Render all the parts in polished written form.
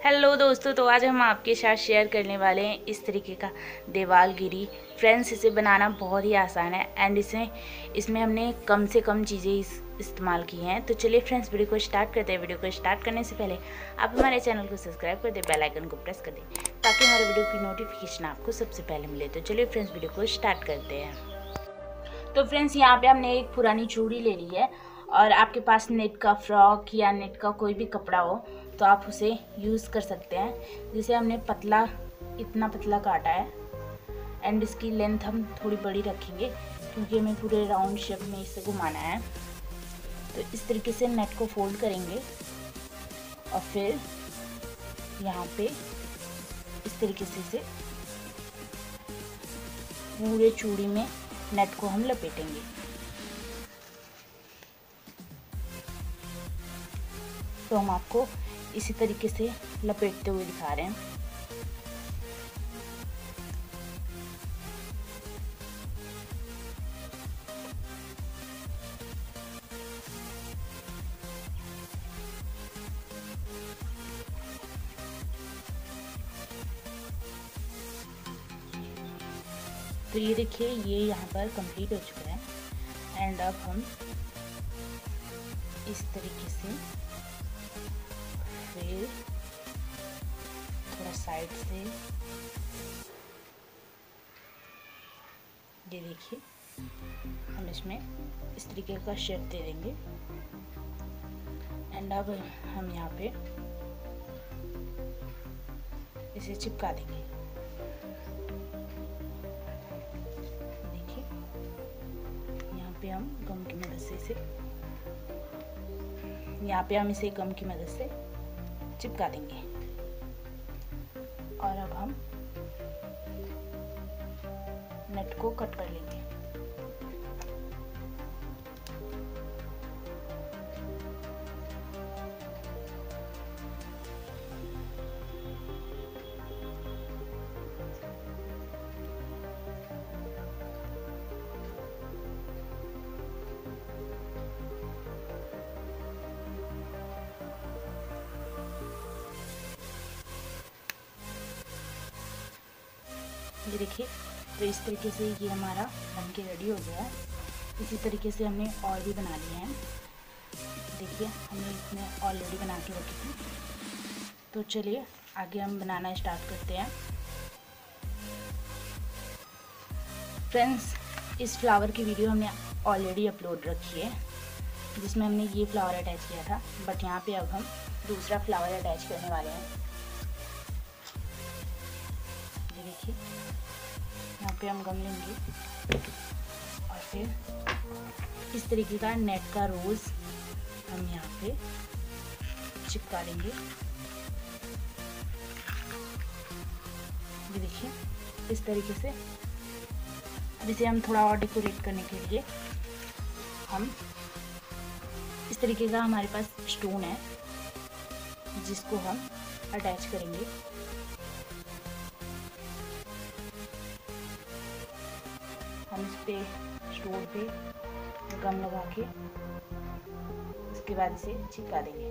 Hello दोस्तों, तो आज हम आपके साथ शेयर करने वाले हैं इस तरीके का देवालगिरी। फ्रेंड्स, इसे बनाना बहुत ही आसान है एंड इसमें हमने कम से कम चीज़ें इस्तेमाल की हैं। तो चलिए फ्रेंड्स, वीडियो को स्टार्ट करते हैं। वीडियो को स्टार्ट करने से पहले आप हमारे चैनल को सब्सक्राइब कर दें, बेल आइकन को प्रेस कर दें ताकि हमारे वीडियो की नोटिफिकेशन आपको सबसे पहले मिले। तो चलिए फ्रेंड्स, वीडियो को स्टार्ट करते हैं। तो फ्रेंड्स, यहाँ पे हमने एक पुरानी चूड़ी ले ली है और आपके पास नेट का फ्रॉक या नेट का कोई भी कपड़ा हो तो आप उसे यूज़ कर सकते हैं। जिसे हमने इतना पतला काटा है एंड इसकी लेंथ हम थोड़ी बड़ी रखेंगे क्योंकि हमें पूरे राउंड शेप में इसे घुमाना है। तो इस तरीके से नेट को फोल्ड करेंगे और फिर यहाँ पे इस तरीके से पूरे चूड़ी में नेट को हम लपेटेंगे। तो हम आपको इसी तरीके से लपेटते हुए दिखा रहे हैं। तो ये देखिए, ये यहाँ पर कंप्लीट हो चुका है एंड अब हम इस तरीके से फिर थोड़ा साइड से ये देखिए, हम इसमें इस तरीके का शेप दे देंगे एंड अब हम यहाँ पे इसे चिपका देंगे। देखिए, यहाँ पे हम गम की मदद से इसे गम की मदद से चिपका देंगे। और अब हम नेट को कट कर लेंगे। ये देखिए, तो इस तरीके से ये हमारा बन के रेडी हो गया है। इसी तरीके से हमने और भी बना लिए हैं। देखिए, हमने इसमें ऑलरेडी बना के रखी थी। तो चलिए आगे हम बनाना स्टार्ट करते हैं। फ्रेंड्स, इस फ्लावर की वीडियो हमने ऑलरेडी अपलोड रखी है जिसमें हमने ये फ्लावर अटैच किया था, बट यहाँ पे अब हम दूसरा फ्लावर अटैच करने वाले हैं। ये देखिए, यहाँ पे हम गम लेंगे और फिर इस तरीके का नेट का रोज हम यहाँ पे चिपका देंगे। ये देखिए, इस तरीके से। अब इसे हम थोड़ा और डेकोरेट करने के लिए हम इस तरीके का हमारे पास स्टोन है जिसको हम अटैच करेंगे। हम इस पे स्टोन पे गम लगा के उसके बाद इसे चिपका देंगे।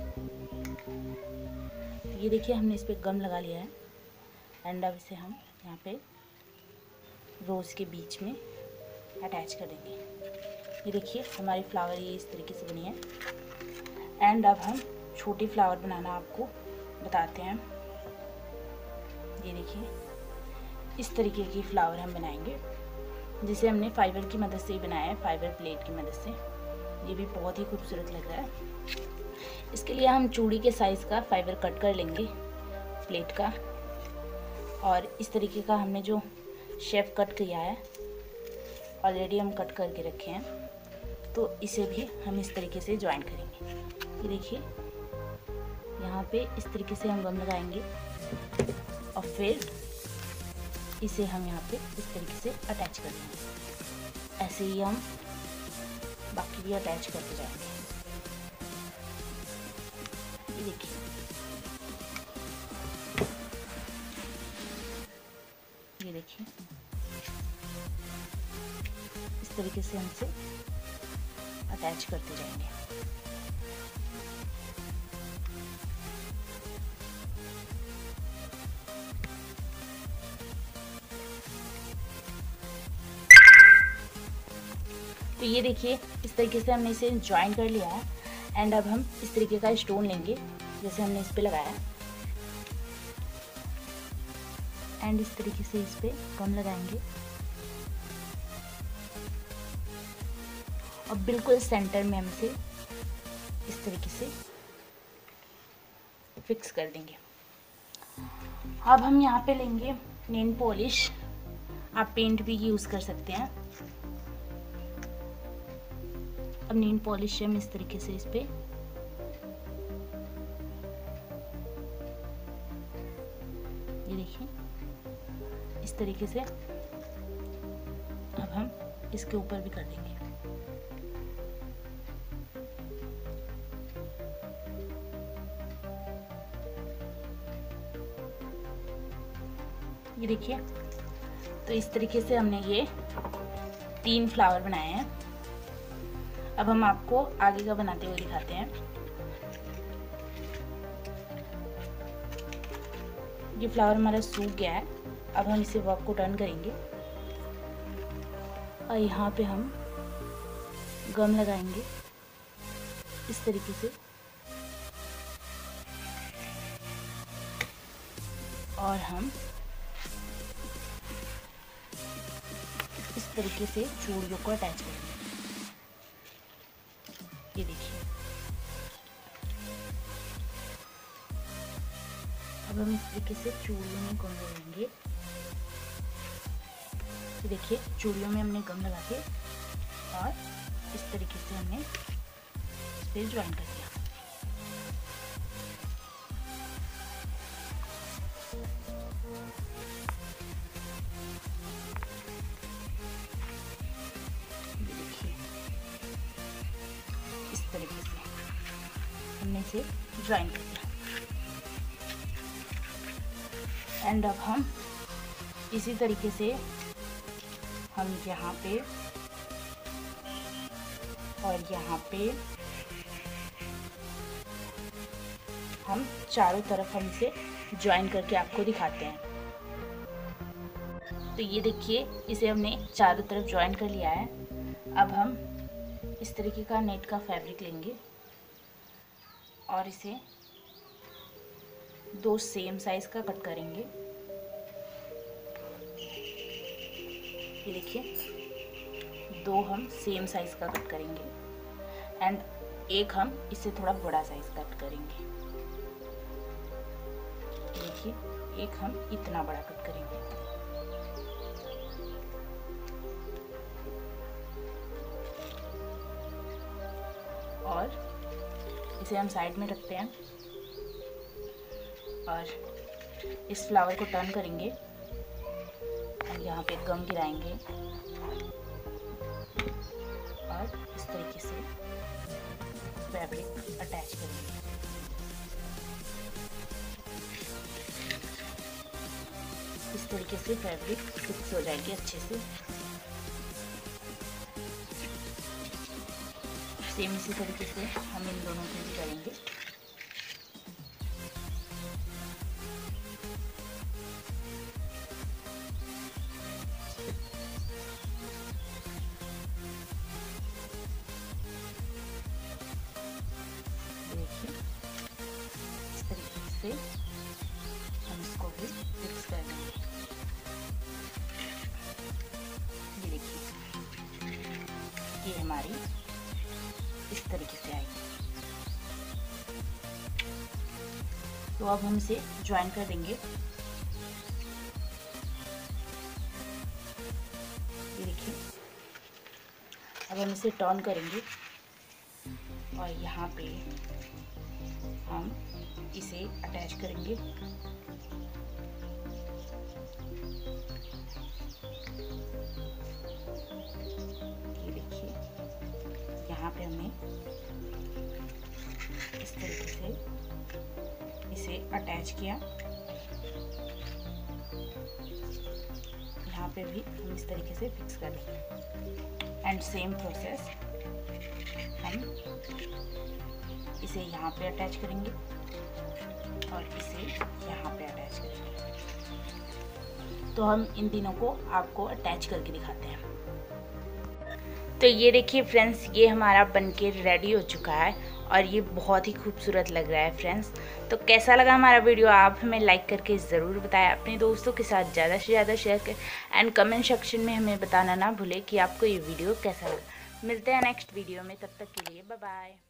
तो ये देखिए, हमने इस पे गम लगा लिया है एंड अब इसे हम यहाँ पे रोज़ के बीच में अटैच कर देंगे। ये देखिए, हमारी फ्लावर ये इस तरीके से बनी है एंड अब हम छोटी फ्लावर बनाना आपको बताते हैं। ये देखिए, इस तरीके की फ्लावर हम बनाएंगे जिसे हमने फाइबर की मदद से ही बनाया है, फाइबर प्लेट की मदद से। ये भी बहुत ही खूबसूरत लग रहा है। इसके लिए हम चूड़ी के साइज़ का फाइबर कट कर लेंगे प्लेट का, और इस तरीके का हमने जो शेप कट किया है ऑलरेडी हम कट करके रखे हैं, तो इसे भी हम इस तरीके से ज्वाइन करेंगे। ये देखिए, यहाँ पे इस तरीके से हम गम लगाएंगे और फिर इसे हम यहाँ पे इस तरीके से अटैच कर देंगे। ऐसे ही हम बाकी भी अटैच करते जाएंगे। ये देखिए, ये देखिए, इस तरीके से हम इसे अटैच करते जाएंगे। तो ये देखिए इस तरीके से हमने इसे ज्वाइन कर लिया है। एंड अब हम इस तरीके का स्टोन लेंगे जैसे हमने इस पे लगाया एंड इस तरीके से इस पे गम लगाएंगे और बिल्कुल सेंटर में हम इसे इस तरीके से फिक्स कर देंगे। अब हम यहाँ पे लेंगे नेल पॉलिश, आप पेंट भी यूज़ कर सकते हैं। अब नेल पॉलिश हम इस तरीके से इस पे ये देखिए इस तरीके से अब हम इसके ऊपर भी कर देंगे। ये देखिए तो इस तरीके से हमने ये 3 फ्लावर बनाए हैं। अब हम आपको आगे का बनाते हुए दिखाते हैं। ये फ्लावर हमारा सूख गया है। अब हम इसे वर्क को टर्न करेंगे और यहाँ पे हम गम लगाएंगे इस तरीके से और हम इस तरीके से चूड़ियों को अटैच करेंगे। ये देखिए अब हम इस तरीके से चूड़ियों में गम लगाएंगे। ये देखिए चूड़ियों में हमने गम लगा के और इस तरीके से हमने इस पे ज्वाइन कर दिया। तरीके से हमने इसे ज्वाइन कर दिया एंड अब हम इसी तरीके से हम यहाँ पे और यहाँ पे हम चारों तरफ हम इसे ज्वाइन करके आपको दिखाते हैं। तो ये देखिए इसे हमने चारों तरफ ज्वाइन कर लिया है। अब हम इस तरीके का नेट का फैब्रिक लेंगे और इसे 2 सेम साइज का कट करेंगे। ये देखिए 2 हम सेम साइज का कट करेंगे एंड एक हम इससे थोड़ा बड़ा साइज कट करेंगे। देखिए एक हम इतना बड़ा कट करेंगे। और इसे हम साइड में रखते हैं और इस फ्लावर को टर्न करेंगे और यहाँ पे गम गिराएंगे और इस तरीके से फैब्रिक अटैच करेंगे। इस तरीके से फैब्रिक फिक्स हो जाएगी अच्छे से। सेम इसी तरीके से हम इन दोनों को भी करेंगे। देखिए इस तरीके से हम इसको भी फिक्स कर देंगे। ये देखिए ये हमारी इस तरीके से आएगी। तो अब हम इसे ज्वाइन कर देंगे। ये देखिए अब हम इसे टर्न करेंगे और यहाँ पे हम इसे अटैच करेंगे। ये देखिए यहाँ पे हमने इस तरीके से इसे अटैच किया। यहाँ पे भी हम इस तरीके से फिक्स कर देंगे एंड सेम प्रोसेस हम इसे यहाँ पे अटैच करेंगे और इसे यहाँ पे अटैच करेंगे। तो हम इन तीनों को आपको अटैच करके दिखाते हैं। तो ये देखिए फ्रेंड्स, ये हमारा बनके रेडी हो चुका है और ये बहुत ही खूबसूरत लग रहा है फ्रेंड्स। तो कैसा लगा हमारा वीडियो आप हमें लाइक करके ज़रूर बताएं, अपने दोस्तों के साथ ज़्यादा से ज़्यादा शेयर करें एंड कमेंट सेक्शन में हमें बताना ना भूलें कि आपको ये वीडियो कैसा लगा। मिलते हैं नेक्स्ट वीडियो में, तब तक के लिए बाय बाय।